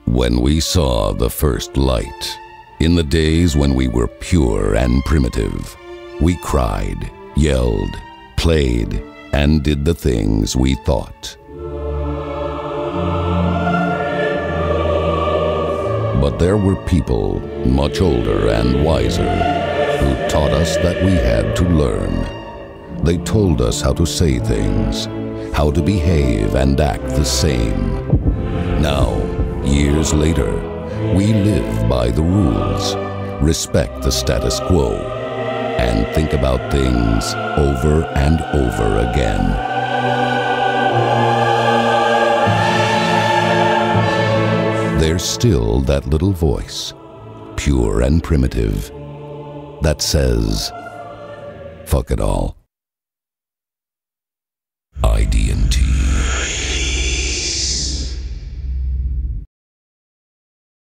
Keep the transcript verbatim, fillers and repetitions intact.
When we saw the first light, in the days when we were pure and primitive, we cried, yelled, played, and did the things we thought. But there were people much older and wiser who taught us that we had to learn. They told us how to say things, how to behave and act the same. Now, years later, we live by the rules, respect the status quo, and think about things over and over again. There's still that little voice, pure and primitive, that says, fuck it all. I D